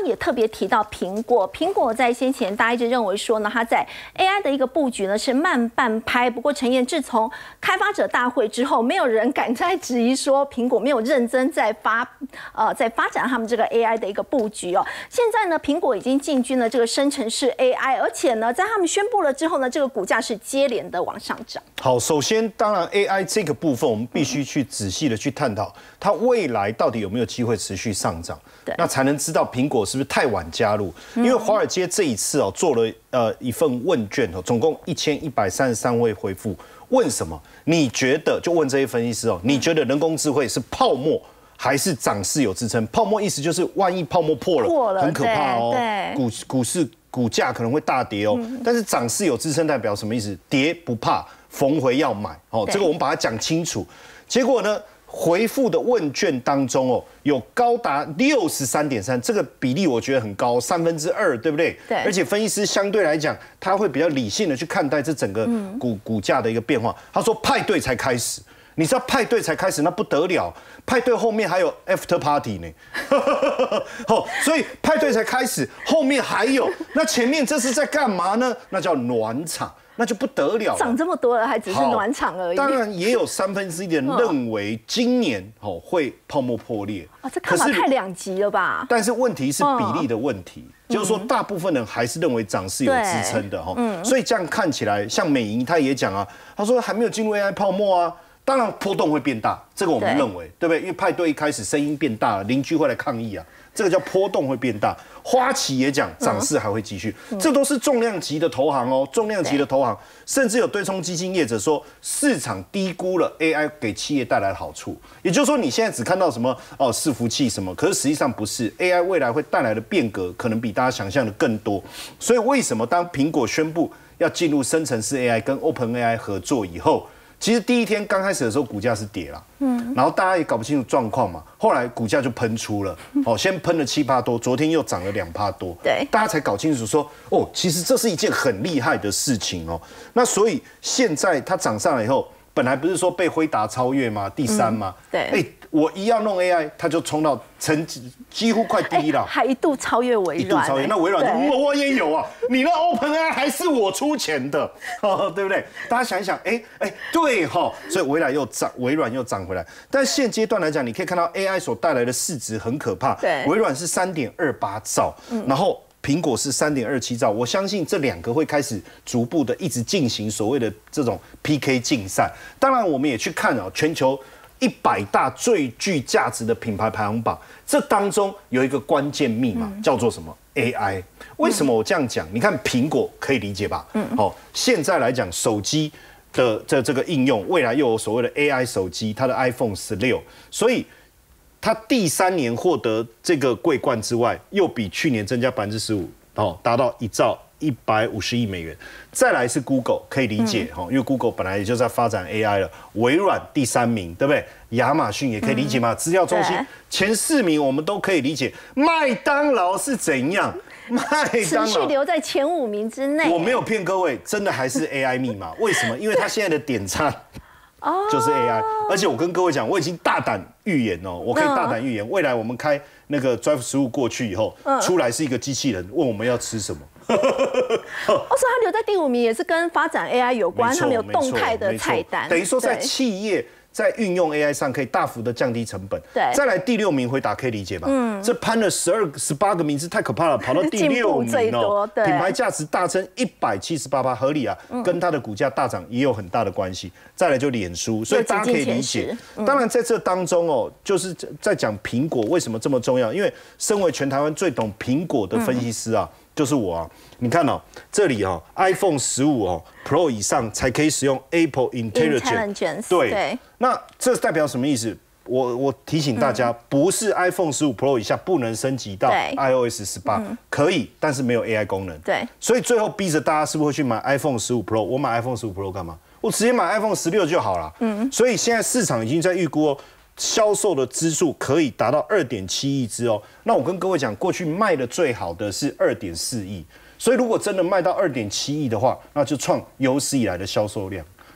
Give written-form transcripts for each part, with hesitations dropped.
刚也特别提到苹果，苹果在先前大家一直认为说呢，它在 AI 的一个布局呢是慢半拍。不过陈彦自从开发者大会之后，没有人敢再质疑说苹果没有认真在发展他们这个 AI 的一个布局哦。现在呢，苹果已经进军了这个生成式 AI， 而且呢，在他们宣布了之后呢，这个股价是接连的往上涨。 好，首先当然 AI 这个部分，我们必须去仔细的去探讨它未来到底有没有机会持续上涨，那才能知道苹果是不是太晚加入。因为华尔街这一次哦做了一份问卷哦，总共1133位回复，问什么？你觉得就问这些分析师哦，你觉得人工智慧是泡沫还是涨势有支撑？泡沫意思就是万一泡沫破了，很可怕哦，股市股价可能会大跌哦。但是涨势有支撑代表什么意思？跌不怕，逢回要买哦。这个我们把它讲清楚。结果呢？回复的问卷当中哦，有高达63.3%，这个比例我觉得很高，2/3，对不对？对。而且分析师相对来讲，他会比较理性的去看待这整个股价的一个变化。他说派对才开始，你知道派对才开始那不得了，派对后面还有 after party 呢。哦，所以派对才开始，后面还有，那前面这是在干嘛呢？那叫暖场。那就不得了， 涨这么多了，还只是暖场而已。 当然也有1/3的人认为今年会泡沫破裂。 这看法太两极了吧？ 但是问题是比例的问题，就是说大部分人还是认为涨势有支撑的哈。所以这样看起来，像美银他也讲啊，他说还没有进入 AI 泡沫啊。当然波动会变大，这个我们认为，对不对？因为派对一开始声音变大了，邻居会来抗议啊，这个叫波动会变大。花旗也讲涨势还会继续，这都是重量级的投行哦，重量级的投行，甚至有对冲基金业者说，市场低估了 AI 给企业带来的好处。也就是说，你现在只看到什么伺服器什么，可是实际上不是 AI 未来会带来的变革，可能比大家想象的更多。所以为什么当苹果宣布要进入生成式 AI 跟 OpenAI 合作以后？其实第一天刚开始的时候，股价是跌了，然后大家也搞不清楚状况嘛，后来股价就喷出了，先喷了7%多，昨天又涨了2%多，对，大家才搞清楚说，其实这是一件很厉害的事情哦。那所以现在它涨上来以后，本来不是说被辉达超越吗？第3吗？对，我一要弄 AI， 它就冲到几乎快第1了， 还一度超越微软， 一度超越。那微软就我也有啊，你那 OpenAI 还是我出钱的，对不对？大家想一想，对哈，所以微软又涨回来。但现阶段来讲，你可以看到 AI 所带来的市值很可怕，微软是3.28兆，然后苹果是3.27兆，我相信这2个会开始逐步的一直进行所谓的这种 PK 竞赛。当然，我们也去看全球100大最具价值的品牌排行榜，这当中有一个关键密码，叫做什么 AI？ 为什么我这样讲？你看苹果可以理解吧？现在来讲手机的这个应用，未来又有所谓的 AI 手机，它的 iPhone 16，所以它第3年获得这个桂冠之外，又比去年增加15%，达到1兆150亿美元。再来是 Google， 可以理解因为 Google 本来也就在发展 AI 了。微软第3名，对不对？亚马逊也可以理解嘛，资料中心前4名我们都可以理解。麦当劳是怎样？麦当劳持续留在前5名之内。 我没有骗各位，真的还是 AI 密码。为什么？因为它现在的点餐就是 AI， 而且我跟各位讲，我已经大胆预言哦，我可以大胆预言，未来我们开那个 Drive 15过去以后，出来是一个机器人，问我们要吃什么。所以它留在第5名也是跟发展 AI 有关，他们有动态的菜单， 等于说在企业在运用 AI 上可以大幅的降低成本。对，再来第6名回答可以理解吧？这攀了18个名次，太可怕了，跑到第6名哦。品牌价值大增178%，合理啊，跟它的股价大涨也有很大的关系。再来就脸书，所以大家可以理解。当然在这当中就是在讲苹果为什么这么重要，因为身为全台湾最懂苹果的分析师啊。就是我啊，你看这里iPhone 15 Pro 以上才可以使用 Apple Intelligence。对，那这代表什么意思？我提醒大家，不是 iPhone 15 Pro 以下不能升级到 iOS 18，可以，但是没有 AI 功能。对，所以最后逼着大家是不是会去买 iPhone 15 Pro？ 我买 iPhone 15 Pro 干嘛？我直接买 iPhone 16就好了。所以现在市场已经在预估销售的支数可以达到2.7亿支哦。那我跟各位讲，过去卖的最好的是2.4亿，所以如果真的卖到2.7亿的话，那就创有史以来的销售量。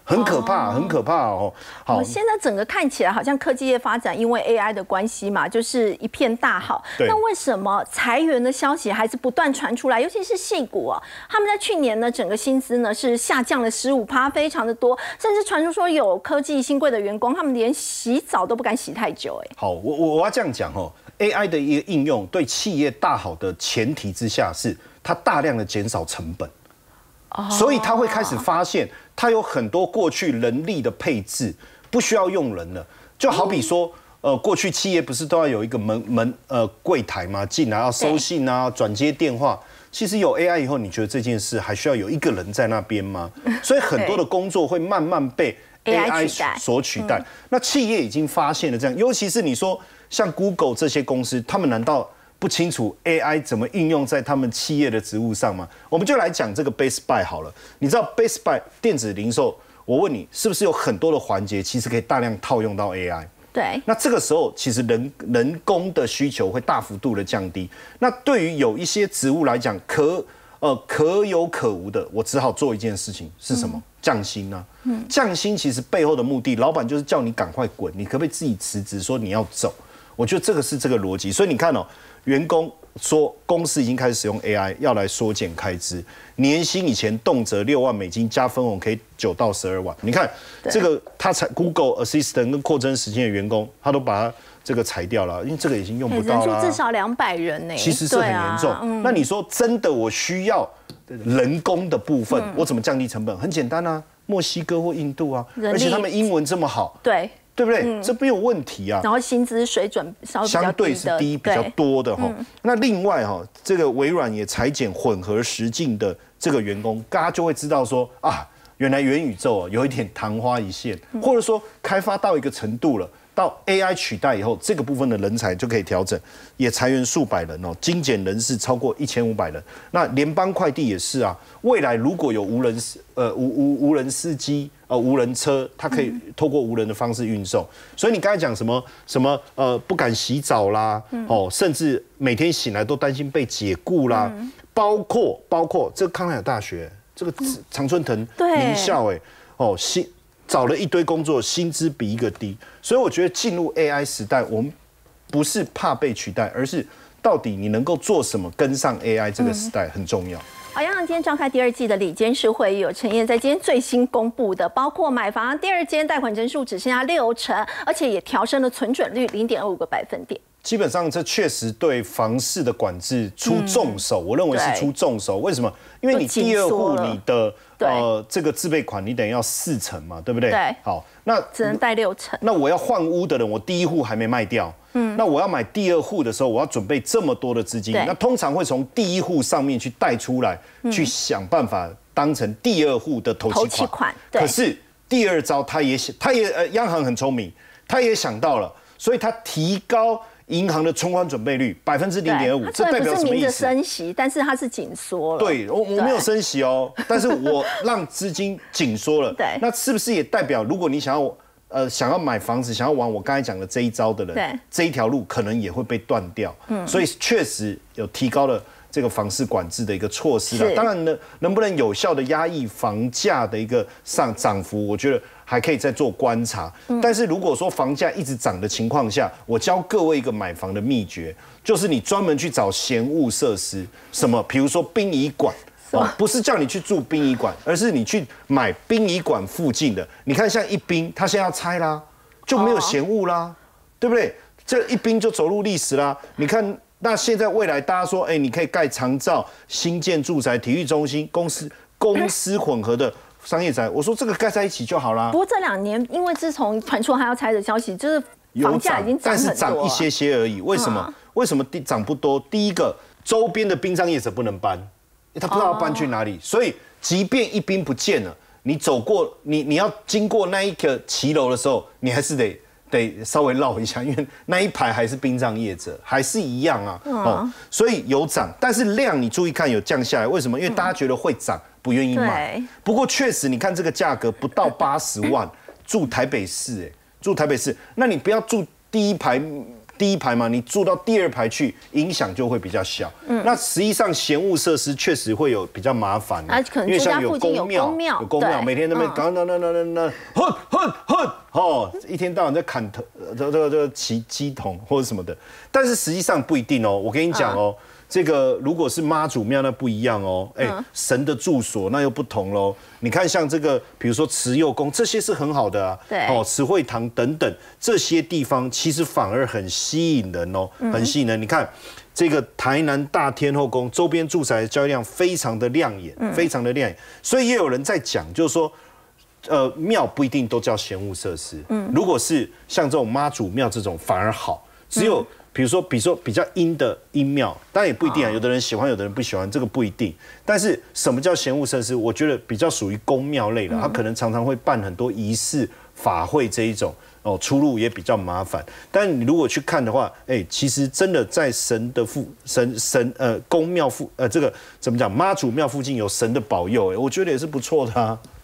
很可怕，很可怕哦。好， 现在整个看起来好像科技业发展因为 AI 的关系嘛，就是一片大好。那为什么裁员的消息还是不断传出来？尤其是矽谷啊，他们在去年呢，整个薪资呢是下降了15%，非常的多，甚至传出说有科技新贵的员工，他们连洗澡都不敢洗太久。 好，我要这样讲哦 ，AI 的一个应用对企业大好的前提之下，是它大量的减少成本。所以他会开始发现，他有很多过去人力的配置不需要用人了。就好比说，过去企业不是都要有一个柜台嘛，进来要收信啊、转接电话。其实有 AI 以后，你觉得这件事还需要有一个人在那边吗？所以很多的工作会慢慢被 AI 所取代。那企业已经发现了这样，尤其是你说像 Google 这些公司，他们难道不清楚 AI 怎么应用在他们企业的职务上吗？我们就来讲这个 Best Buy 好了。你知道 Best Buy 电子零售，我问你，是不是有很多的环节其实可以大量套用到 AI？ 对。 那这个时候，其实人工的需求会大幅度的降低。那对于有一些职务来讲，可有可无的，我只好做一件事情，是什么？降薪啊！降薪其实背后的目的，老板就是叫你赶快滚，你可不可以自己辞职，说你要走？我觉得这个是这个逻辑。所以你看哦。员工说，公司已经开始使用 AI， 要来缩减开支。年薪以前动辄6万美金，加分红可以9到12万。你看这个，他Google Assistant 跟扩增时间的员工，他都把他这个裁掉了，因为这个已经用不到了。 人数至少200人呢， 其实是很严重。那你说真的，我需要人工的部分，我怎么降低成本？很简单啊，墨西哥或印度啊，而且他们英文这么好。对不对？这没有问题啊。 然后薪资水准相对是低比较多的哈。那另外哈，这个微软也裁减混合实境的这个员工，大家就会知道说啊，原来元宇宙有一点昙花一现，或者说开发到一个程度了。到 AI 取代以后，这个部分的人才就可以调整，也裁员数百人哦，精简人事超过1500人。那联邦快递也是啊，未来如果有无人司机无人车，它可以透过无人的方式运送。所以你刚才讲什么不敢洗澡啦，甚至每天醒来都担心被解雇啦，包括这个康奈尔大学这个常春藤名校找了一堆工作，薪资比一个低，所以我觉得进入 AI 时代，我们不是怕被取代，而是到底你能够做什么跟上 AI 这个时代很重要。 好，央行今天召开第2季的理监事会议，有陈彦在今天最新公布的，包括买房第2间贷款成数只剩下60%，而且也调升了存准率0.25个百分点。 基本上，这确实对房市的管制出重手，我认为是出重手。为什么？因为你第2户你的这个自备款，你等于要4成嘛，对不对？ 对。 好，那只能贷6成。 那我要换屋的人，我第1户还没卖掉，那我要买第2户的时候，我要准备这么多的资金，那通常会从第1户上面去贷出来，去想办法当成第2户的头期款。可是第2招，他也央行很聪明，他也想到了，所以他提高银行的存款准备率0.25%，这代表什么意思？不是明着升息， 但是它是紧缩了。 对，我没有升息哦，但是我让资金紧缩了。 对， 那是不是也代表，如果你想要买房子，想要玩我刚才讲的这一招的人，这一条路可能也会被断掉。所以确实有提高了这个房市管制的一个措施了。当然呢，能不能有效的压抑房价的一个涨幅，我觉得还可以再做观察。但是如果说房价一直涨的情况下，我教各位一个买房的秘诀，就是你专门去找闲物设施，什么，比如说殡仪馆。不是叫你去住殡仪馆，而是你去买殡仪馆附近的。你看，像一殡，它现在要拆啦，就没有闲物啦，对不对？这一殡就走入历史啦。你看，那现在未来大家说，你可以盖长照、新建住宅、体育中心、公司混合的商业宅，我说这个盖在一起就好啦。 不过这2年，因为自从传出还要拆的消息，就是房价已经涨很多， 但是涨一些而已。为什么？为什么涨不多？第一个，周边的殡葬业者不能搬。他不知道要搬去哪里，所以即便一兵不见了，你走过你要经过那一个骑楼的时候，你还是得稍微绕一下，因为那一排还是殡葬业者，还是一样啊。所以有涨，但是量你注意看有降下来，为什么？因为大家觉得会涨，不愿意买。不过确实，你看这个价格不到80万，住台北市，那你不要住第一排第一排嘛，你住到第2排去，影响就会比较小。那实际上闲物设施确实会有比较麻烦， 因为像有公庙， 每天那边一天到晚在砍头，这个骑鸡桶或者什么的。但是实际上不一定哦，我跟你讲哦。这个如果是妈祖庙那不一样哦，神的住所那又不同喽。你看像这个，比如说慈幼宫，这些是很好的啊， 对， 慈惠堂等等这些地方，其实反而很吸引人哦，很吸引人。你看这个台南大天后宫周边住宅交易量非常的亮眼，非常的亮眼，所以也有人在讲，就是说。庙不一定都叫闲物设施，如果是像这种妈祖庙这种反而好，只有比如说比较阴的阴庙，当然也不一定啊，有的人喜欢，有的人不喜欢，这个不一定。但是什么叫闲物设施？我觉得比较属于宫庙类的，它可能常常会办很多仪式法会这一种。出入也比较麻烦，但你如果去看的话，其实真的在神的宫庙这个怎么讲，妈祖庙附近有神的保佑，我觉得也是不错的啊。